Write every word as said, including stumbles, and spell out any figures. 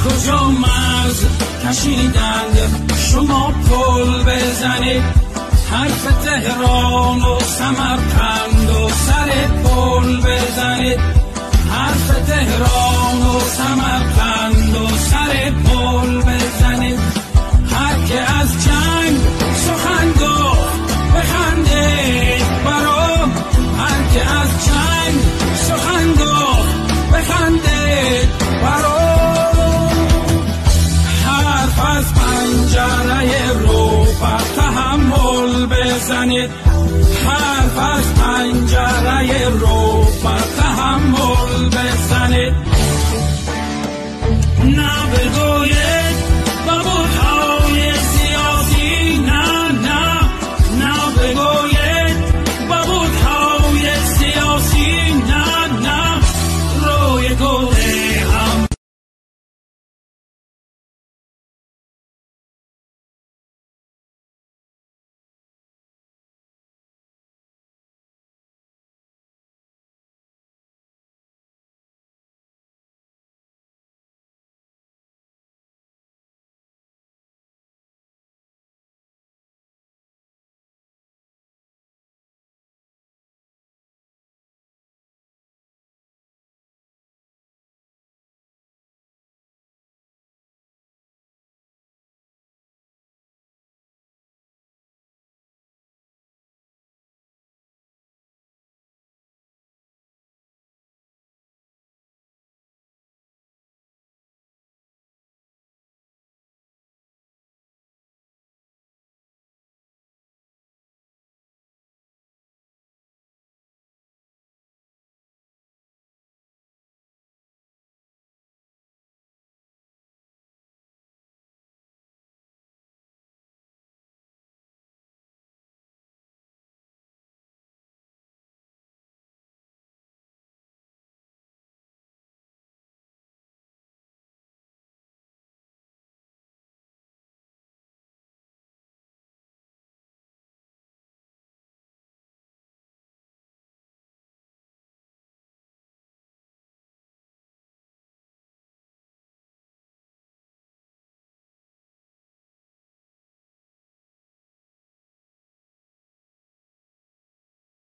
کجا مرز کشیدند شما پل بزنید، حرف تهران و سمرقند و سر پل بزنید، حرف تهران و سمرقند و سر پل بزنید. هر که از جنگ سخن گفت بخندید برام، هر که از جنگ سخن گفت بخندید برام. حرف از پنجره روبه تحمل بزنید، حرف از پنجره روبه تحمل بزنید.